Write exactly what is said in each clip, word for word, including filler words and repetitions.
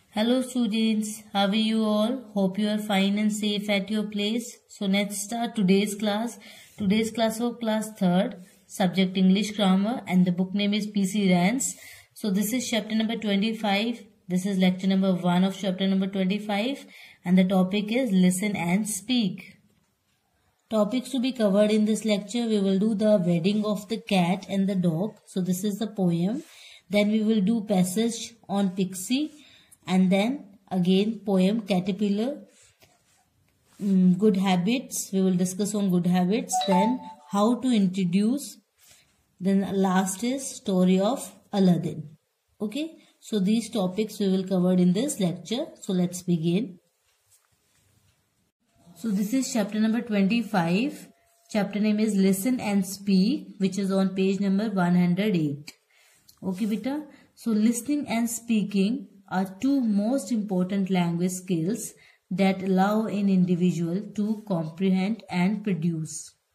Hello students, how are you all? Hope you are fine and safe at your place. So let's start today's class. Today's class of class third, subject English grammar, and the book name is P C Rance. So this is chapter number twenty-five. This is lecture number one of chapter number twenty-five, and the topic is listen and speak. Topics to be covered in this lecture: we will do the wedding of the cat and the dog. So this is the poem. Then we will do passage on Pixie. And then again poem Caterpillar, um, good habits. We will discuss on good habits. Then how to introduce. Then last is story of Aladdin. Okay. So these topics we will cover in this lecture. So let's begin. So this is chapter number twenty-five. Chapter name is Listen and Speak, which is on page number one hundred eight. Okay, beta. So listening and speaking are two most important language skills that allow an individual to comprehend and produce.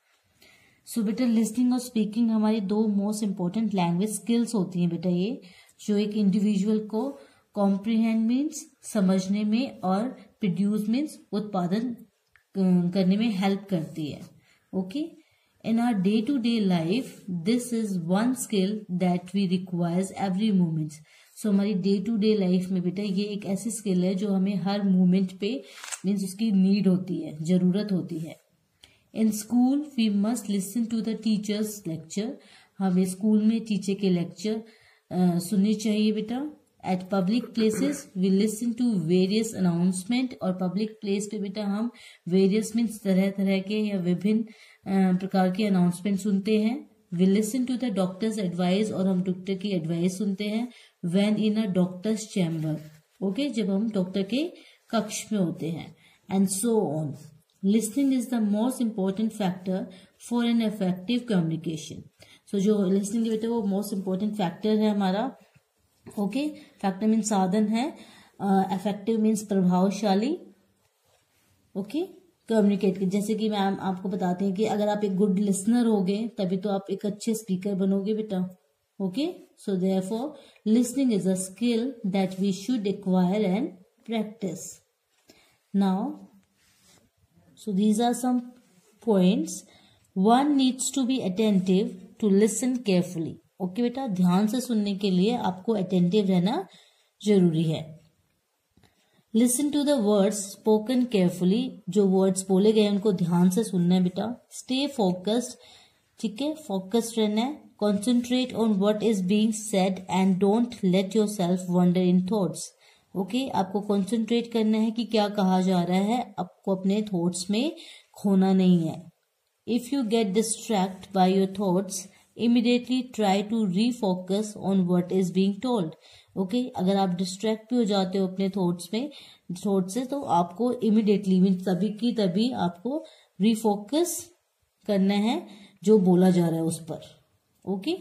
So बेटा listening और speaking हमारी दो most important language skills होती हैं बेटा, ये जो एक individual को comprehend means समझने में और produce means उत्पादन करने में help करती है. Okay? In our day-to-day life, this is one skill that we requires every moment. So so, हमारी डे टू डे लाइफ में बेटा ये एक ऐसी स्किल है जो हमें हर मोमेंट पे मीन्स उसकी नीड होती है, जरूरत होती है. In school we must listen to the teacher's lecture. हमें स्कूल में टीचर के लेक्चर सुनने चाहिए बेटा. At public places we listen to various announcement. और पब्लिक प्लेस पे बेटा हम वेरियस मीन्स तरह तरह के या विभिन्न प्रकार के अनाउंसमेंट सुनते हैं. We listen to the doctor's advice. और हम डॉक्टर की एडवाइस सुनते हैं. When in a doctor's chamber, okay, जब हम डॉक्टर के कक्ष में होते हैं. And so on. Listening is the most important factor for an effective communication. So जो listening बेटा वो most important factor है हमारा. Okay, factor means साधन है. uh, effective means प्रभावशाली. Okay, कम्युनिकेट की. जैसे कि मैम आपको बताते हैं कि अगर आप एक गुड लिसनर होगे तभी तो आप एक अच्छे स्पीकर बनोगे बेटा. Okay, so therefore listening is a skill that we should acquire and practice. Now, so these are some points. One needs to be attentive to listen carefully. Okay बेटा, ध्यान से सुनने के लिए आपको attentive रहना जरूरी है. Listen to the words spoken carefully. जो words बोले गए उनको ध्यान से सुनना है बेटा. Stay focused. ठीक है, focused रहना है. Concentrate on what is being said and don't let yourself wander in thoughts. Okay, आपको concentrate करना है कि क्या कहा जा रहा है. आपको अपने thoughts में खोना नहीं है. If you get distracted by your thoughts, immediately try to refocus on what is being told. Okay, अगर आप distract भी हो जाते हो अपने thoughts में thoughts से तो आपको immediately मीन्स तभी की तभी आपको refocus करना है जो बोला जा रहा है उस पर. Okay.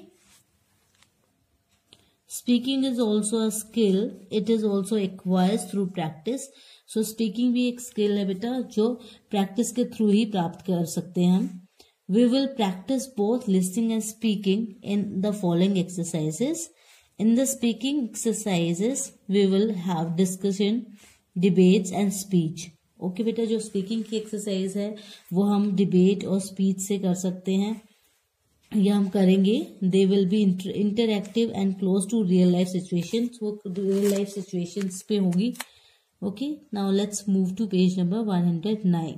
Speaking is also a skill. It is also acquired through practice. So speaking भी एक skill है बेटा जो practice के through ही प्राप्त कर सकते हैं हम. We will practice both listening and speaking in the following exercises. In the speaking exercises, we will have discussion, debates and speech. Okay बेटा, जो speaking की exercise है वो हम debate और speech से कर सकते हैं या हम करेंगे. They will be interactive and close to real life situations. वो रियल लाइफ सिचुएशंस पे होगी. Okay, now let's move to page number one hundred nine.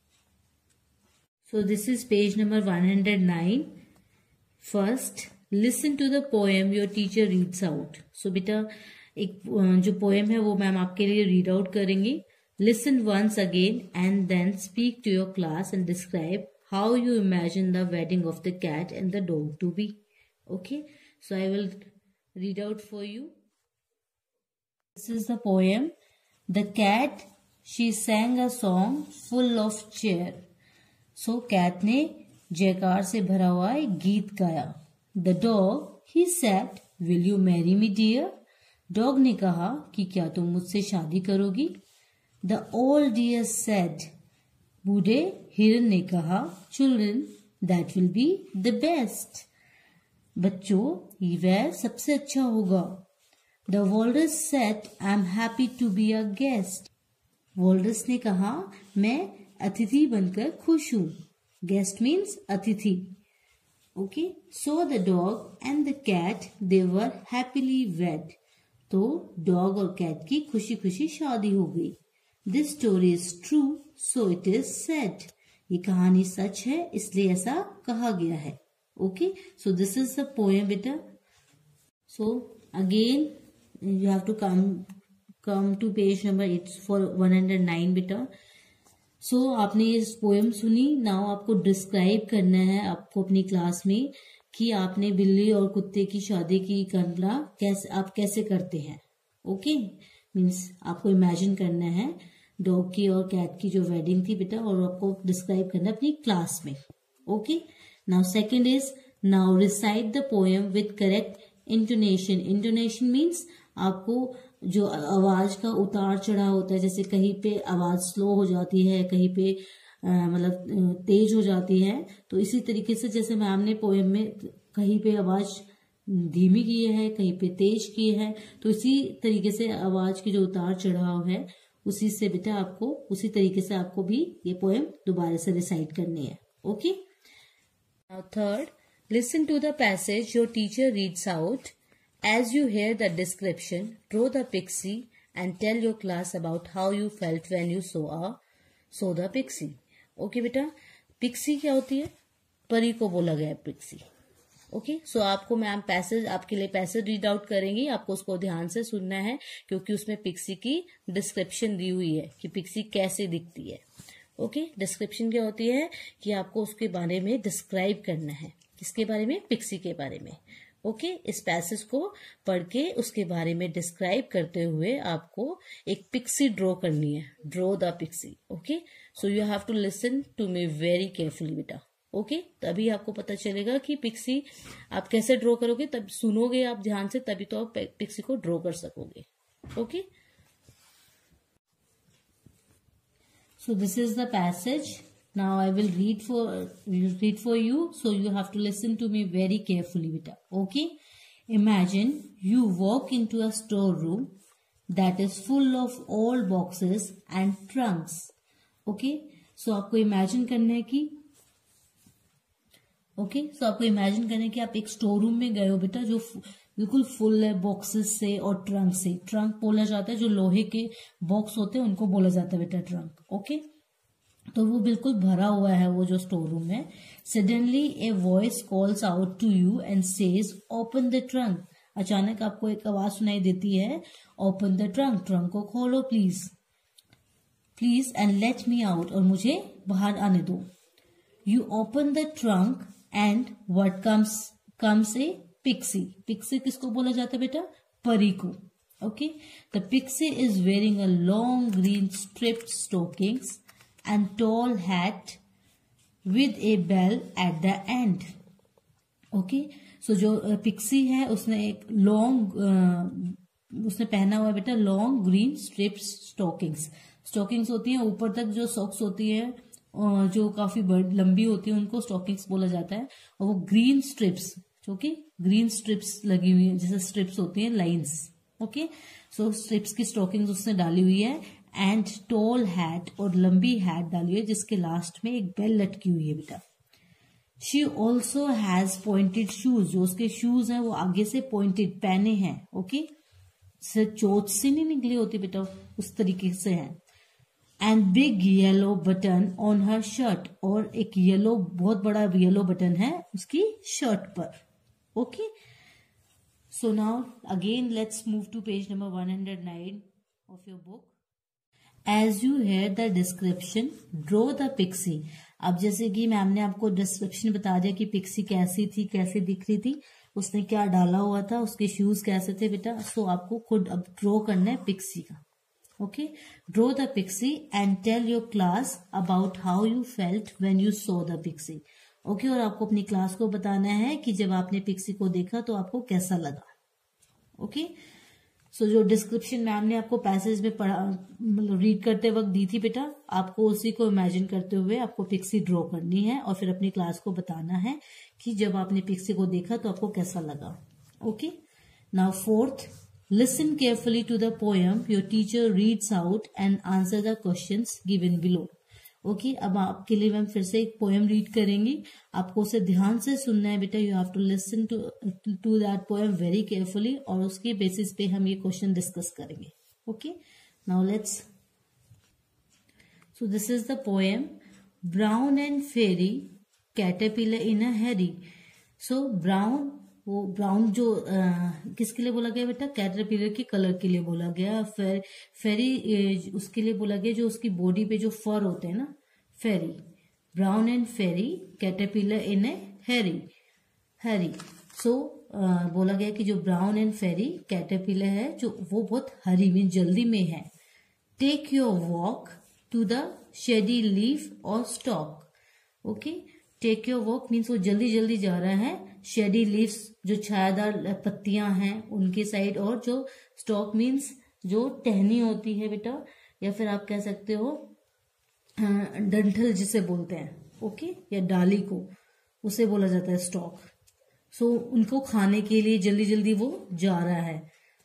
So this is page number one hundred nine. First, listen to the poem your teacher reads out. So बेटा एक जो poem है वो ma'am आपके लिए read out करेंगी. Listen once again and then speak to your class and describe how you imagine the wedding of the cat and the dog to be. Okay, so I will read out for you. This is the poem. The cat, she sang a song full of cheer. So cat ने जयकार से भरा हुआ एक गीत गाया. The dog, he said, will you marry me dear? Dog ने कहा कि क्या तुम मुझसे शादी करोगी. The old deer said, बूढ़े हिरन ने कहा, children that will be the best. बच्चों, वह सबसे अच्छा होगा. The walrus said I am happy to be a guest. Walrus ने कहा मैं अतिथि बनकर खुश हूं। गेस्ट मीन्स अतिथि। Okay, so the dog and the cat they were happily wed. तो डॉग और कैट की खुशी खुशी शादी हो गई। This story is true so it is said. ये कहानी सच है इसलिए ऐसा कहा गया है। Okay, so this is the poem बेटा। So again you have to come come to page number it's for one hundred nine बेटा। सो so, आपने ये पोएम सुनी। नाउ आपको डिस्क्राइब करना है आपको अपनी क्लास में कि आपने बिल्ली और कुत्ते की शादी की कल्पना कैसे आप कैसे करते हैं। ओके, मीन्स आपको इमेजिन करना है डॉग की और कैट की जो वेडिंग थी बेटा, और आपको डिस्क्राइब करना है अपनी क्लास में। Okay, now second is now recite the poem with correct intonation. Intonation means आपको जो आवाज का उतार चढ़ाव होता है, जैसे कहीं पे आवाज स्लो हो जाती है, कहीं पे मतलब तेज हो जाती है, तो इसी तरीके से जैसे मैम ने पोएम में कहीं पे आवाज धीमी की है, कहीं पे तेज की है, तो इसी तरीके से आवाज की जो उतार चढ़ाव है उसी से बेटा आपको उसी तरीके से आपको भी ये पोएम दोबारा से रिसाइट करनी है। Okay, now third, listen to the passage your teacher reads out. As you hear the description, draw the pixie and tell your class about how you felt when you saw a saw the pixie. Okay बेटा, pixie क्या होती है? परी को बोला गया pixie. Okay, सो आपको ma'am passage आपके लिए पैसेज रीड आउट करेंगी, आपको उसको ध्यान से सुनना है क्योंकि उसमें पिक्सी की डिस्क्रिप्शन दी हुई है कि पिक्सी कैसे दिखती है। ओके, डिस्क्रिप्शन क्या होती है कि आपको उसके बारे में डिस्क्राइब करना है। किसके बारे में? पिक्सी के बारे में। ओके okay, इस पैसेज को पढ़ के उसके बारे में डिस्क्राइब करते हुए आपको एक पिक्सी ड्रॉ करनी है। Draw the pixie. Okay, so you have to listen to me very carefully बेटा। ओके, तभी आपको पता चलेगा कि पिक्सी आप कैसे ड्रॉ करोगे। तब सुनोगे आप ध्यान से, तभी तो आप पिक्सी को ड्रॉ कर सकोगे। Okay, so this is the passage. Now I will read for read for you, so you have to listen to me very carefully, beta. Okay? Imagine you walk into a storeroom that is full of old boxes and trunks. Okay? So आपको imagine करना है कि okay okay? so आपको imagine करना है कि आप एक स्टोर रूम में गए हो बेटा, जो बिल्कुल फुल है बॉक्सेस से और ट्रंक से। ट्रंक बोला जाता है जो लोहे के बॉक्स होते हैं उनको बोला जाता है बेटा ट्रंक। Okay okay? तो वो बिल्कुल भरा हुआ है वो जो स्टोर रूम है। Suddenly a voice calls out to you and says open the trunk. अचानक आपको एक आवाज सुनाई देती है, ओपन द ट्रंक, ट्रंक को खोलो please please and let me out, और मुझे बाहर आने दो। You open the trunk and what comes comes a pixie. Pixie किसको बोला जाता है बेटा? परी को। Okay, the pixie is wearing a long green striped stockings and tall hat with a bell at the end. Okay, so जो pixie है उसने एक लॉन्ग उसने पहना हुआ है बेटा long green striped stockings. Stockings होती हैं ऊपर तक, जो सॉक्स होती है जो काफी लंबी होती है उनको स्टॉकिंग्स बोला जाता है, और वो ग्रीन स्ट्रिप्स जो कि ग्रीन स्ट्रिप्स लगी हुई है, जैसे स्ट्रिप्स होती हैं लाइन्स। ओके, सो स्ट्रिप्स की स्टॉकिंग्स उसने डाली हुई है एंड टॉल हैट, और लंबी हैट डाली है जिसके लास्ट में एक बेल लटकी हुई है बेटा। She also has pointed shoes. जो उसके शूज हैं वो आगे से पॉइंटेड पहने हैं। ओके, चोट से नहीं निकली होती बेटा, उस तरीके से है। And big yellow button on her shirt, और एक येलो बहुत बड़ा येलो बटन है उसकी शर्ट पर। Okay, so now again let's move to page number one hundred nine of your book. As you hear the description, draw the pixie. अब जैसे कि मैम ने आपको डिस्क्रिप्शन बता दिया कि पिक्सी कैसी थी, कैसे दिख रही थी, उसने क्या डाला हुआ था, उसके शूज कैसे थे बेटा। सो आपको खुद अब ड्रॉ करना है पिक्सी का। Okay, draw the pixie and tell your class about how you felt when you saw the pixie. Okay, और आपको अपनी क्लास को बताना है कि जब आपने पिक्सी को देखा तो आपको कैसा लगा। Okay okay? सो so, जो डिस्क्रिप्शन मैम ने आपको पैसेज में पढ़ा मतलब रीड करते वक्त दी थी बेटा, आपको उसी को इमेजिन करते हुए आपको पिक्सी ड्रॉ करनी है और फिर अपनी क्लास को बताना है कि जब आपने पिक्सी को देखा तो आपको कैसा लगा। Okay, now fourth, listen carefully to the poem your teacher reads out and answer the questions given below. Okay, अब आपके लिए मैम फिर से एक पोएम रीड करेंगी, आपको उसे ध्यान से सुनना है बेटा। You have to listen to to that poem very carefully, और उसके बेसिस पे हम ये क्वेश्चन डिस्कस करेंगे। Okay, now let's, so this is the poem brown and furry caterpillar in a hurry. So brown, वो ब्राउन जो आ, किसके लिए बोला गया बेटा? कैटरपिलर के कलर के लिए बोला गया। फेर, फेरी उसके लिए बोला गया जो उसकी बॉडी पे जो फर होते हैं ना, furry. Brown and furry caterpillar in a hurry, hurry. So बोला गया कि जो ब्राउन एंड फेरी कैटरपिलर है जो वो बहुत हरी में जल्दी में है। Take your walk to the shady leaf or stalk. Okay, take your walk means वो जल्दी जल्दी जा रहा है शेडी लीव्स जो छायादार पत्तियां हैं उनके साइड, और जो स्टॉक मीन्स जो टहनी होती है बेटा, या फिर आप कह सकते हो डंठल जिसे बोलते हैं। ओके, या डाली को उसे बोला जाता है स्टॉक। सो उनको खाने के लिए जल्दी जल्दी वो जा रहा है।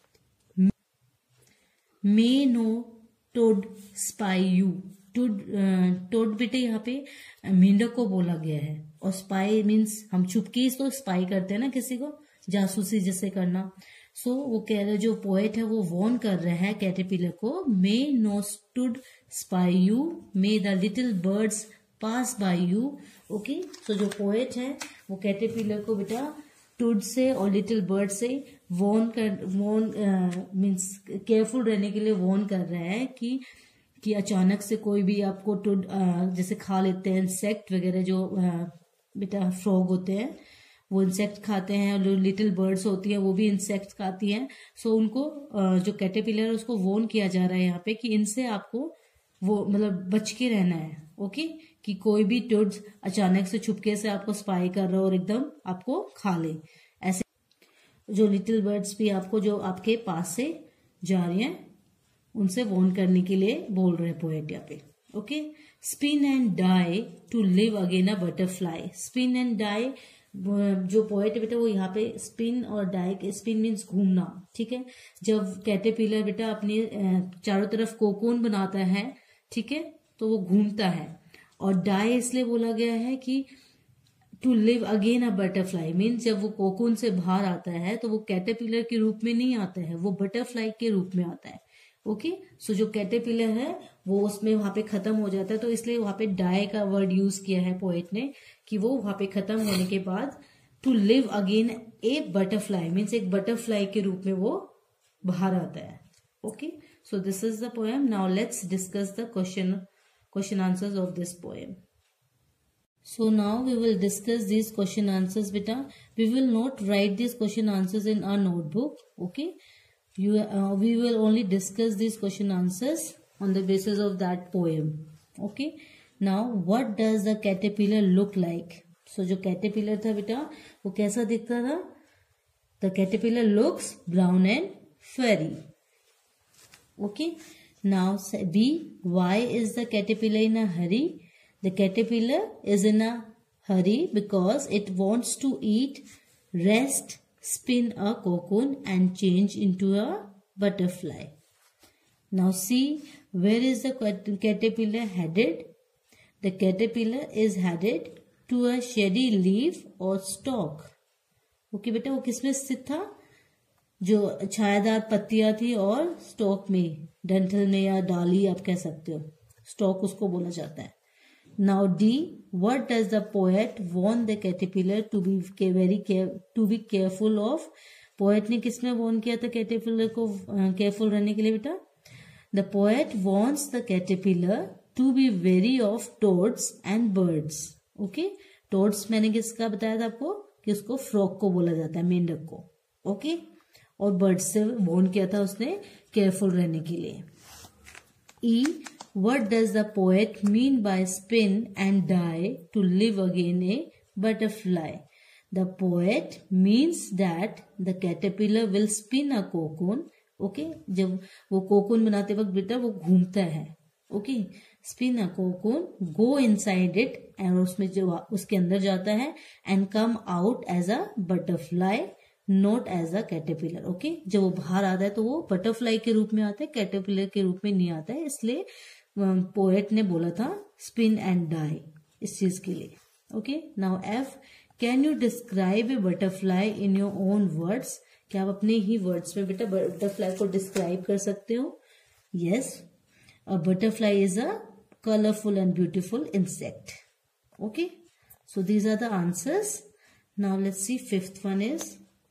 May no toad spy you. Toad toad बेटे यहाँ पे मेंढक को बोला गया है, और स्पाई मीन्स हम चुपके तो स्पाई करते हैं ना किसी को, जासूसी जैसे करना। सो so, वो कह रहे, जो पोएट है वो वॉर्न कर रहा है कैटरपिलर को, may no toad spy you, may the little birds pass by you. Okay, so जो पोएट है वो कैटरपिलर को बेटा टुड से और लिटिल बर्ड से वॉर्न कर वॉर्न मीन्स केयरफुल रहने के लिए वॉर्न कर रहा है कि कि अचानक से कोई भी आपको टुड जैसे खा लेते हैं, इंसेक्ट वगैरह जो बेटा फ्रॉग होते हैं वो इंसेक्ट खाते हैं, और जो लिटिल बर्ड्स होती हैं वो भी इंसेक्ट खाती हैं। सो उनको जो कैटरपिलर है उसको वॉर्न किया जा रहा है यहाँ पे कि इनसे आपको वो मतलब बच के रहना है। ओके, कि कोई भी टुड अचानक से छुपके से आपको स्पाई कर रहा हो और एकदम आपको खा ले। ऐसे जो लिटिल बर्ड्स भी आपको जो आपके पास से जा रही हैं उनसे वॉर्न करने के लिए बोल रहे हैं पोएट यहाँ पे। Okay, spin and die to live again a butterfly. Spin and die, जो पोएट है बेटा वो यहाँ पे स्पिन और डाई के, स्पिन मीन्स घूमना। ठीक है, जब कैटरपिलर बेटा अपने चारों तरफ कोकोन बनाता है, ठीक है, तो वो घूमता है। और डाई इसलिए बोला गया है कि to live again a butterfly means जब वो कोकोन से बाहर आता है तो वो कैटरपिलर के रूप में नहीं आता है, वो बटरफ्लाई के रूप में आता है। ओके, सो जो कैटरपिलर है वो उसमें वहां पे खत्म हो जाता है, तो इसलिए वहां पे डाई का वर्ड यूज किया है पोएट ने कि वो वहां पे खत्म होने के बाद to live again a butterfly means एक बटरफ्लाई के रूप में वो बाहर आता है। Okay, so this is the poem. Now let's discuss the question question answers of this poem. So now we will discuss these question answers beta. We will not write these question answers in our notebook. Okay. You, uh, we will only discuss these question answers on the basis of that poem. Okay. Now what does the caterpillar look like? So जो caterpillar था बेटा वो कैसा दिखता था? The caterpillar looks brown and furry. Okay. Now B, why is the caterpillar in a hurry? The caterpillar is in a hurry because it wants to eat, rest, spin a cocoon and change into a butterfly. Now see, where is the caterpillar headed? The caterpillar is headed to a shady leaf or stalk. Okay बेटा, वो किसमें स्थित था? जो छायादार पत्तियां थी और स्टॉक में, डंठल में या डाली आप कह सकते हो, स्टॉक उसको बोला जाता है। Now D, what does the poet warn the caterpillar to be very care, to be careful of? Poet ने किसमें warn किया था caterpillar को careful रहने के लिए बेटा? The poet warns the caterpillar to be wary of toads and birds. Okay? Toads मैंने किसका बताया था आपको कि उसको frog को बोला जाता है, मेंढक को. Okay? और birds से warn किया था उसने careful रहने के लिए. E, what does the poet mean by spin and die to live again a butterfly? The poet means that the caterpillar will spin a cocoon. Okay, जब वो कोकून बनाते वक्त बेटा वो घूमता है. Okay, spin a cocoon, go inside it और उसमें जो उसके अंदर जाता है and come out as a butterfly not as a caterpillar. Okay, जब वो बाहर आता है तो वो बटरफ्लाई के रूप में आता है, कैटरपिलर के रूप में नहीं आता है, इसलिए पोएट ने बोला था स्पिन एंड डाई इस चीज के लिए। Okay, now F, can you describe a butterfly in your own words? क्या आप अपने ही वर्ड्स में बेटा बटरफ्लाई को डिस्क्राइब कर सकते हो? Yes, a butterfly is a colourful and beautiful insect. Okay, so these are the answers. Now let's see fifth one is,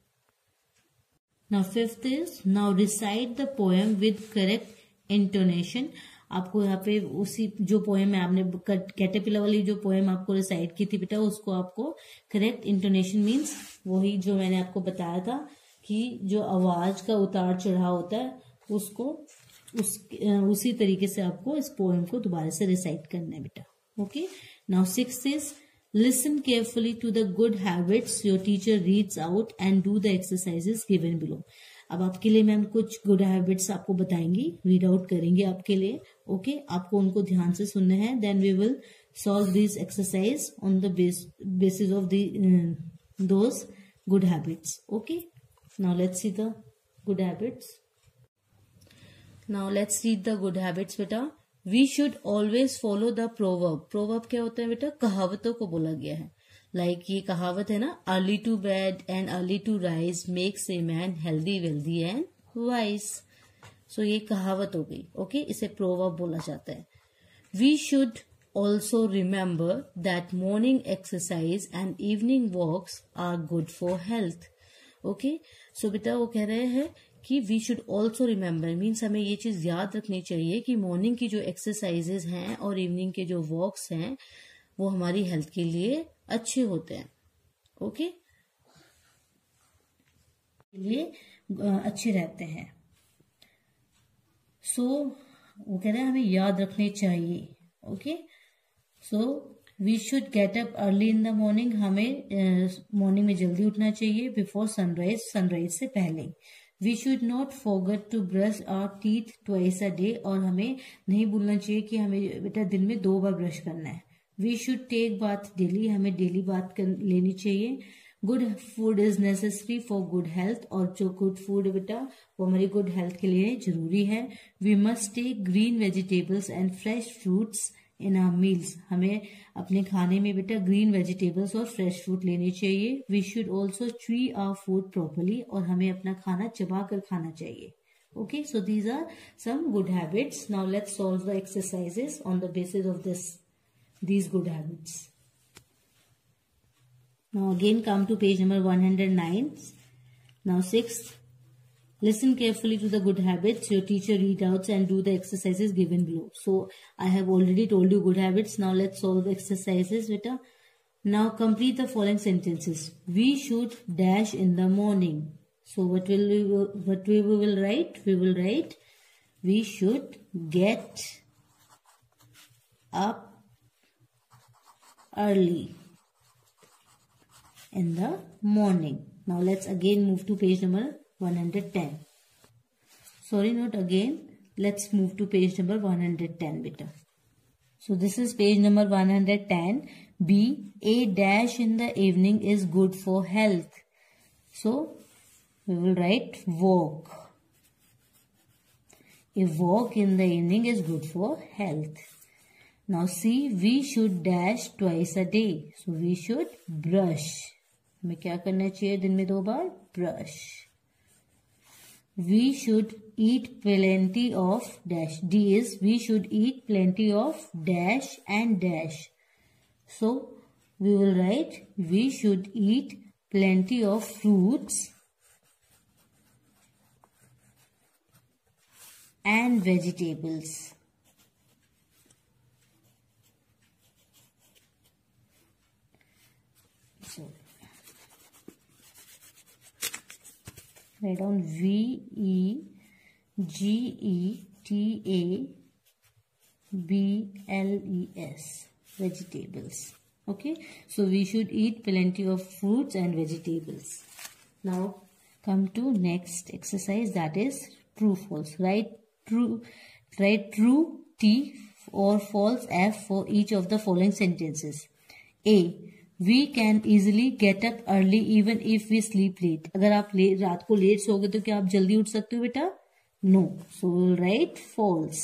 now fifth is, now recite the poem with correct intonation. आपको यहाँ पे उसी जो poem है आपने caterpillar वाली जो poem आपको रिसाइट की थी बेटा, उसको आपको करेक्ट इंटोनेशन मीन्स वही जो मैंने आपको बताया था कि जो आवाज का उतार चढ़ाव होता है उसको उस उसी तरीके से आपको इस पोएम को दोबारा से रिसाइट करना है बेटा। Okay, now sixth is, listen carefully to the good habits your teacher reads out and do the exercises given below. अब आपके लिए मैम कुछ गुड हैबिट्स आपको बताएंगी, रीड आउट करेंगे आपके लिए। Okay okay? आपको उनको ध्यान से सुनना है, then we will solve this exercise on the basis of those good habits. Okay, now let's see the good habits. Now let's read the good habits बेटा। We should always follow the proverb. Proverb क्या होता है बेटा? कहावतों को बोला गया है। Like like ये कहावत है ना, early to bed and early to rise makes a man healthy wealthy and wise. So ये कहावत हो गई। Okay okay? इसे प्रोवर्ब बोला जाता है। We should also remember that morning exercise and evening walks are good for health. Okay, so बेटा वो कह रहे हैं कि we should also remember means हमें ये चीज याद रखनी चाहिए कि मॉर्निंग की जो एक्सरसाइजेज हैं और इवनिंग के जो वॉक्स हैं वो हमारी हेल्थ के लिए अच्छे होते हैं। ओके, लिए अच्छे रहते हैं। सो so, वो कह रहे हैं हमें याद रखने चाहिए। Okay, so we should get up early in the morning. हमें मॉर्निंग uh, में जल्दी उठना चाहिए, बिफोर सनराइज, सनराइज से पहले। We should not forget to brush our teeth twice a day. और हमें नहीं भूलना चाहिए कि हमें बेटा दिन में दो बार ब्रश करना है। We should take bath daily. हमें डेली बाथ लेनी चाहिए। Good food is necessary for good health. और जो गुड फूड है बेटा वो हमारी गुड हेल्थ के लिए जरूरी है। We must take green vegetables and fresh fruits in our meals. हमें अपने खाने में बेटा ग्रीन वेजिटेबल्स और फ्रेश फ्रूट लेने चाहिए। We should also chew our food properly. और हमें अपना खाना चबा कर खाना चाहिए। Okay, so these are some good habits. Now let's solve the exercises on the basis of this these good habits. Now again come to page number one hundred nine. Now sixth, listen carefully to the good habits your teacher read out and do the exercises given below. So I have already told you good habits. Now let's solve the exercises beta. Now complete the following sentences. We should dash in the morning. So what will we what we will write? We will write we should get up early in the morning. Now let's again move to page number one hundred ten. Sorry, not again. Let's move to page number one hundred ten beta. So this is page number one hundred ten. B, a dash in the evening is good for health. So we will write walk. A walk in the evening is good for health. Now C, we should dash twice a day. So we should brush. हमें क्या करना चाहिए दिन में दो बार? Brush. We should eat plenty of dash. D is we should eat plenty of dash and dash. So we will write we should eat plenty of fruits and vegetables. So write down V E G E T A B L E S, vegetables. Okay, so we should eat plenty of fruits and vegetables. Now come to next exercise, that is true false. Write true, write true T or false F for each of the following sentences. A, we can easily get up early even if we sleep late. अगर आप ले, रात को late सोगे तो क्या आप जल्दी उठ सकते हो बेटा? No, so will write false.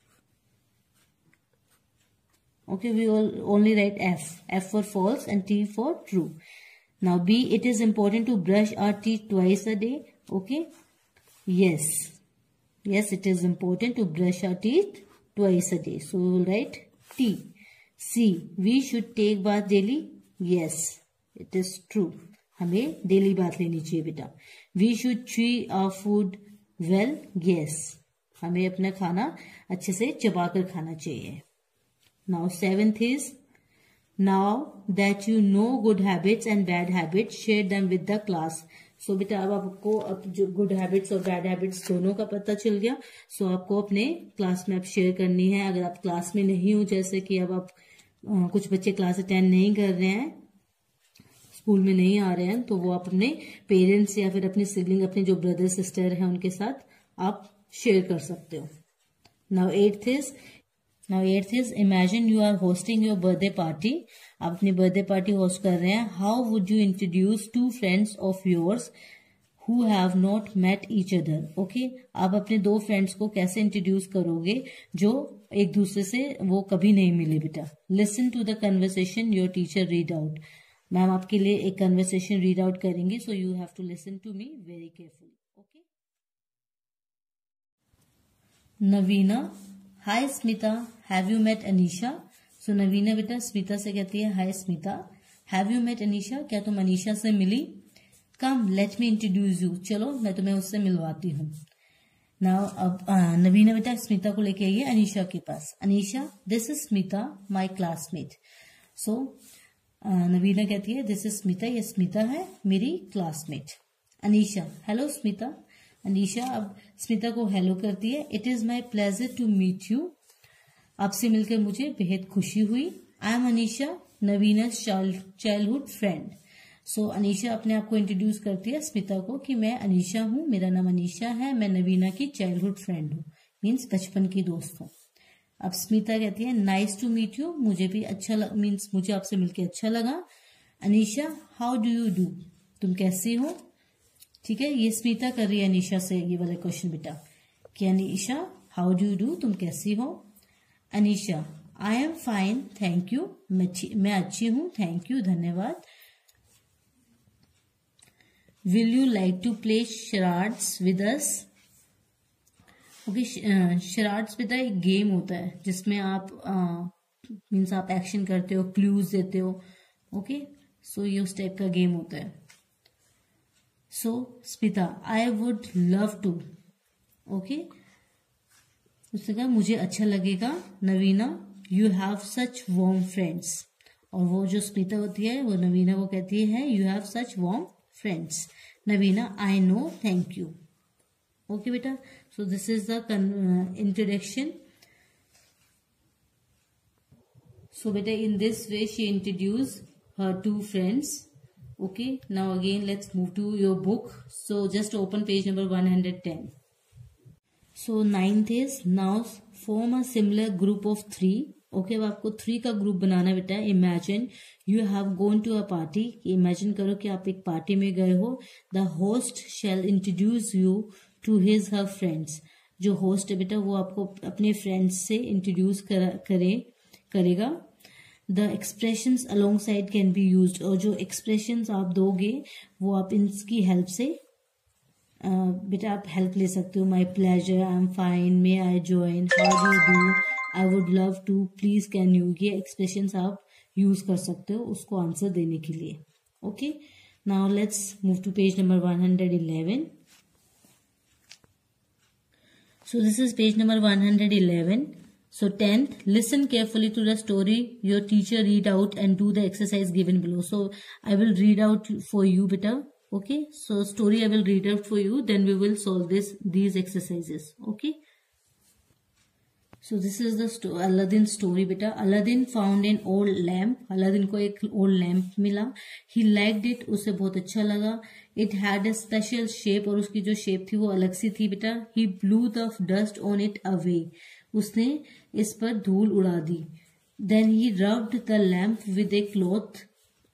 Okay, we will only write F. F for false and T for true. Now B, it is important to brush our teeth twice a day. Okay. Yes. Yes, it is important to brush our teeth twice a day. So we will write T. C, we should take bath daily. Yes, it is true. हमें daily bath लेनी चाहिए बेटा। We should chew our food well. Yes. हमें अपना खाना अच्छे से चबाकर खाना चाहिए। Now seventh is, now that you know good habits and bad habits, share them with the class. So बेटा अब आपको अब जो गुड हैबिट्स और बैड हैबिट्स दोनों का पता चल गया। सो so, आपको अपने क्लास में अब शेयर करनी है। अगर आप क्लास में नहीं हो, जैसे कि अब आप आ, कुछ बच्चे क्लास अटेंड नहीं कर रहे हैं, स्कूल में नहीं आ रहे हैं, तो वो आप अपने पेरेंट्स या फिर अपने सिबलिंग, अपने जो ब्रदर सिस्टर हैं उनके साथ आप शेयर कर सकते हो। Now eighth is Now eighth is, imagine you are hosting your birthday party. आप अपनी बर्थडे पार्टी होस्ट कर रहे हैं। How would you introduce two friends of yours who have not met each other? Okay, आप अपने दो friends को कैसे इंट्रोड्यूस करोगे जो एक दूसरे से वो कभी नहीं मिले बेटा? Listen to the conversation your teacher read out. Ma'am आपके लिए एक कन्वर्सेशन रीड आउट करेंगी, so you have to listen to me very carefully. Okay. Naveena, hi Smita, have you met Anisha? So Naveena बेटा स्मिता से कहती है, hi Smita, have you met Anisha? क्या तुम अनीशा से मिली? Come let me introduce you, चलो मैं तुम्हें उससे मिलवाती हूँ। नाउ अब नवीना बेटा स्मिता को लेके आई है अनीशा के पास। Anisha, this is Smita my classmate. So Naveena कहती है, दिस इज स्मिता, ये स्मिता है मेरी क्लासमेट। अनीशा, हेलो स्मिता। अनीशा अब स्मिता को हेलो करती है। It is my pleasure to meet you, आपसे मिलकर मुझे बेहद खुशी हुई। I am Anisha, Naveena's childhood friend. So Anisha अपने आप को इंट्रोड्यूस करती है स्मिता को कि मैं अनीशा हूँ, मेरा नाम अनीशा है, मैं नवीना की चाइल्डहुड फ्रेंड हूँ, मीन्स बचपन की दोस्त हूँ। अब स्मिता कहती है, नाइस टू मीट यू, मुझे भी अच्छा लग, मीन्स मुझे आपसे मिलकर अच्छा लगा। Anisha, how do you do, तुम कैसी हो? ठीक है, ये स्मिता कर रही है अनीशा से ये वाला क्वेश्चन बेटा कि Anisha how do you do, तुम कैसी हो? Anisha, I am fine thank you, मैं अच्छी हूँ, थैंक यू, धन्यवाद। Will you like to play charades with us? Okay, charades बेटा एक गेम होता है जिसमें आप मीन्स आप एक्शन करते हो, क्लूज देते हो। ओके, सो ये उस टाइप का गेम होता है। So Smita, I would love to. Okay, उसने कहा मुझे अच्छा लगेगा। Naveena, you have such warm friends, और वो जो स्मिता होती है वो नवीना वो कहती है, you have such warm friends. Naveena, I know thank you. Okay बेटा, so this is the introduction. So बेटा in this way she introduce her two friends. Okay, now again let's move to your book. So just open page number one hundred ten. So ninth is, now form a similar group of three. Okay, अब आपको three का group बनाना बेटा। Imagine you have gone to a party, imagine करो कि आप एक party में गए हो। The host shall introduce you to his her friends, जो होस्ट है बेटा वो आपको अपने फ्रेंड्स से इंट्रोड्यूस करे करेगा। The expressions alongside can be used, और जो एक्सप्रेशंस आप दोगे वो आप इनकी हेल्प से uh, बेटा आप हेल्प ले सकते हो। My pleasure, I am fine, may I join, how do do, I would love to, please can you, ये एक्सप्रेशंस आप यूज कर सकते हो उसको आंसर देने के लिए। Okay, now let's move to page number one hundred eleven. So this is page number one hundred eleven. So tenth, listen carefully to the story your teacher read out and do the exercise given below. So I will read out for you beta. Okay, so story I will read out for you, then we will solve this these exercises. Okay, so this is the sto Aladdin story beta. Aladdin found an old lamp. Aladdin को एक old lamp मिला. He liked it, उसे बहुत अच्छा लगा. It had a special shape, और उसकी जो shape थी वो अलग सी थी बेटा. He blew the dust on it away. उसने इस पर धूल उड़ा दी। Then he rubbed the lamp with a cloth.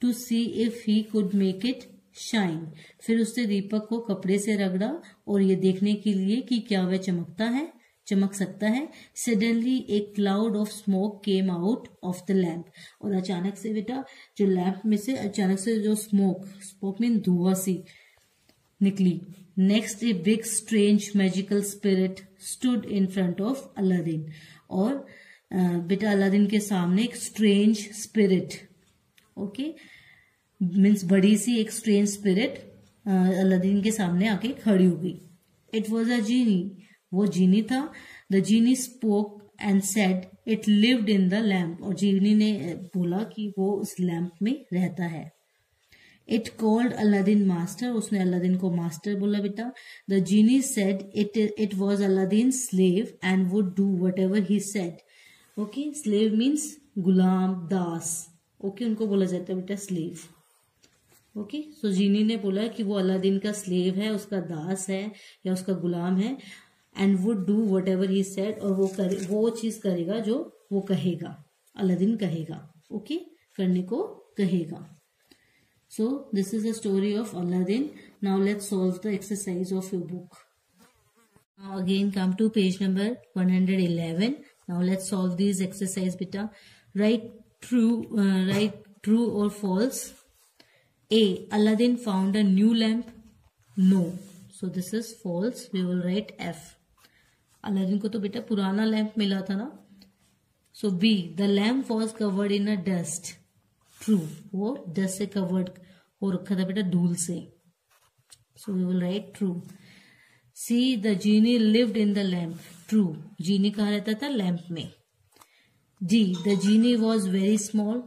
To see if he could make it shine. फिर उसने दीपक को कपड़े से रगड़ा और ये देखने के लिए कि क्या वह चमकता है चमक सकता है। Suddenly a cloud of smoke came out of the lamp. और अचानक से बेटा जो लैम्प में से अचानक से जो स्मोक स्मोक मीन धुआं सी निकली। Next a big strange magical spirit stood in front of Aladdin. और बेटा अलादीन के सामने एक स्ट्रेंज स्पिरिट, ओके मीन्स बड़ी सी एक स्ट्रेंज स्पिरिट अलादीन के सामने आके खड़ी हो गई। इट वॉज अ जीनी, वो जीनी था। The genie spoke and said it lived in the lamp. और जीनी ने बोला कि वो उस लैम्प में रहता है। इट कॉल्ड अलादीन मास्टर, उसने अलादीन को मास्टर बोला बेटा। The genie said it it was Aladdin slave and would do whatever he said. Okay, slave means गुलाम, दास। ओके okay, उनको बोला जाता है बेटा स्लेव। ओके, सो जीनी ने बोला कि वो अलादीन का स्लेव है, उसका दास है या उसका गुलाम है। And would do whatever he said, और वो करे वो चीज करेगा जो वो कहेगा, अलादीन कहेगा। Okay okay? करने को कहेगा। So this is the story of Aladdin. Now let's solve the exercise of your book. Now again come to page number one hundred eleven. Now let's solve this exercise बेटा। Write true write true और false. A. Aladdin found a new lamp. No. So this is false. We will write F. Aladdin को तो बेटा पुराना lamp मिला था ना। So B, the lamp was covered in a dust. True, वो dust से कवर्ड हो रखा था बेटा, धूल से। So we will write true. C, the genie lived in the lamp. True, genie कहाँ रहता था? लैम्प में। D, the genie was very small.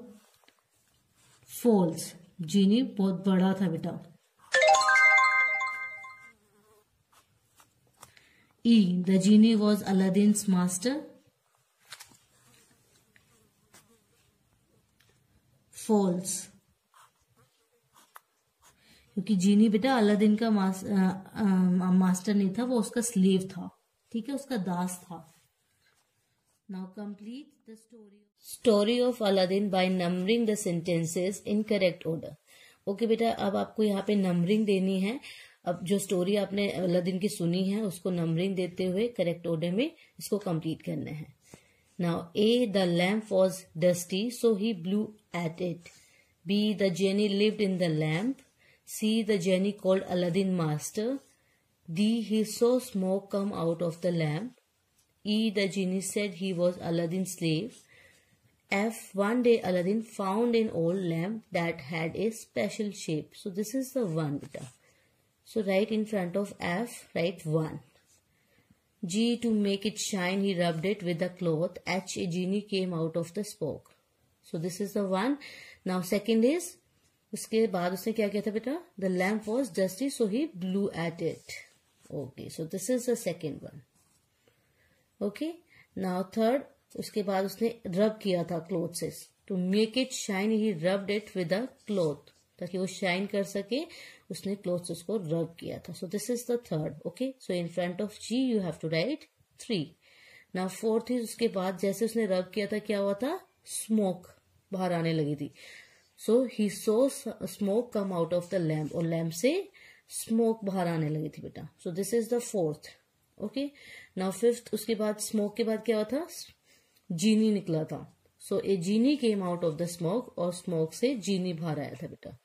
False, genie बहुत बड़ा था बेटा। E. The genie was Aladdin's master. False. क्योंकि जीनी बेटा अलादीन का मास, आ, आ, मास्टर नहीं था, वो उसका स्लेव था। ठीक है, उसका दास था। Now complete the story. Story of Aladdin by numbering the sentences in correct order. Okay बेटा, अब आपको यहाँ पे नंबरिंग देनी है। अब जो स्टोरी आपने अलादीन की सुनी है उसको नंबरिंग देते हुए करेक्ट ऑर्डर में इसको कंप्लीट करना है। Now A, the lamp was dusty so he blew at it. B, the genie lived in the lamp. C, the genie called Aladdin master. D, he saw smoke come out of the lamp. E, the genie said he was Aladdin slave. F, one day Aladdin found an old lamp that had a special shape. So this is the one beta. So write in front of F, write one. G, to make it shine, he rubbed it with a cloth. H, a genie came out of the smoke. So this is the one. Now second is, उसके बाद उसने क्या किया था बेटा? The lamp was dusty, so he blew at it. Okay, so this is the second one. Okay, now third, उसके बाद उसने रब किया था क्लोथ से। To make it shine he rubbed it with a cloth, ताकि वो शाइन कर सके उसने क्लोथ से उसको रब किया था। So this is the third. Okay, so in front of G you have to write three. Now fourth is, उसके बाद जैसे उसने रब किया था क्या हुआ था? स्मोक बाहर आने लगी थी। So he saw smoke come out of the lamp, और लैम्प से स्मोक बाहर आने लगी थी बेटा। So this is the fourth. Okay, now fifth, उसके बाद स्मोक के बाद क्या हुआ था? जीनी निकला था। So a genie came out of the smoke, और स्मोक से जीनी बाहर आया था बेटा।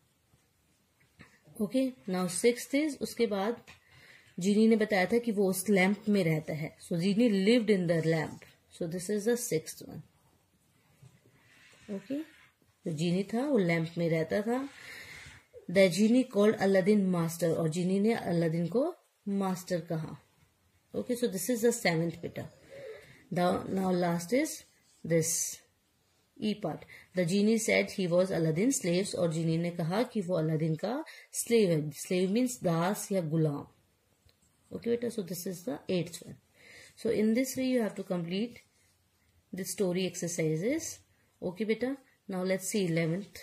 ओके, नाउ सिक्स्थ इज, उसके बाद जीनी ने बताया था कि वो उस लैम्प में रहता है। So genie lived in the lamp. So this is the sixth one. Okay, तो जीनी था, वो लैम्प में रहता था। The genie called Aladdin master, और जीनी ने अलादीन को मास्टर कहा। Okay, so this is the seventh बेटा। Now last is this E part. The genie said he was Aladdin's slaves, और जीनी ने कहा कि वो अलादीन का slave है। Slave means दास या गुलाम। Okay बेटा, so this is the eighth one. So in this way you have to complete the story exercises. Okay बेटा, now let's see eleventh.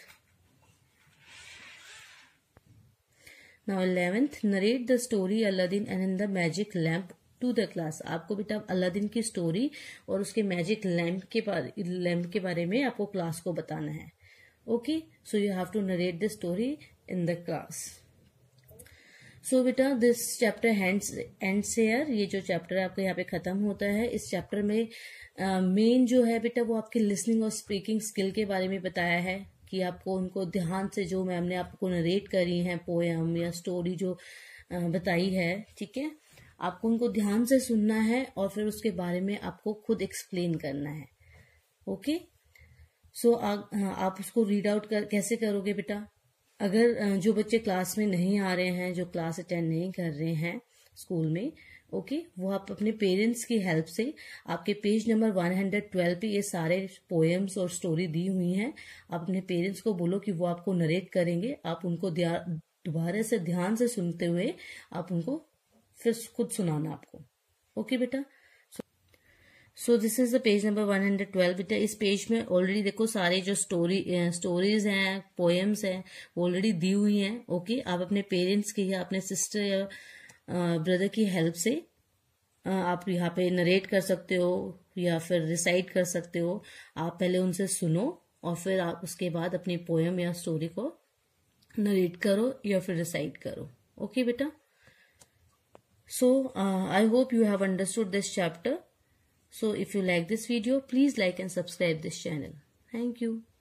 Now eleventh, narrate the story Aladdin and the magic lamp to the class. आपको बेटा Aladdin की story और उसके magic lamp के बारे lamp के बारे में आपको क्लास को बताना है। Okay, so you have to narrate the story in the class. So बेटा दिस चैप्टर एंड्स हियर. ये जो चैप्टर आपका यहाँ पे खत्म होता है. इस चैप्टर में मेन uh, जो है बेटा वो आपके लिसनिंग और स्पीकिंग स्किल के बारे में बताया है कि आपको उनको ध्यान से, जो मैम ने आपको नरेट करी है पोएम या स्टोरी जो uh, बताई है, ठीक है, आपको उनको ध्यान से सुनना है और फिर उसके बारे में आपको खुद एक्सप्लेन करना है. ओके, सो आप उसको रीड आउट कर कैसे करोगे बेटा. अगर जो बच्चे क्लास में नहीं आ रहे हैं, जो क्लास अटेंड नहीं कर रहे हैं स्कूल में, ओके, वो आप अपने पेरेंट्स की हेल्प से, आपके page number one hundred twelve पे ये सारे पोएम्स और स्टोरी दी हुई हैं. आप अपने पेरेंट्स को बोलो कि वो आपको नरेट करेंगे. आप उनको दोबारा से ध्यान से सुनते हुए आप उनको फिर खुद सुनाना आपको. ओके बेटा. So this is the page number one hundred twelve. बेटा इस पेज में ऑलरेडी देखो सारे जो स्टोरी स्टोरीज हैं, पोएम्स हैं, वो ऑलरेडी दी हुई हैं. ओके, आप अपने पेरेंट्स की या अपने सिस्टर या ब्रदर की हेल्प से uh, आप यहाँ पे नरेट कर सकते हो या फिर रिसाइट कर सकते हो. आप पहले उनसे सुनो और फिर आप उसके बाद अपनी पोएम या स्टोरी को नरेट करो या फिर रिसाइट करो. ओके बेटा. So I hope you have understood this chapter. So if you like this video, please like and subscribe this channel. Thank you.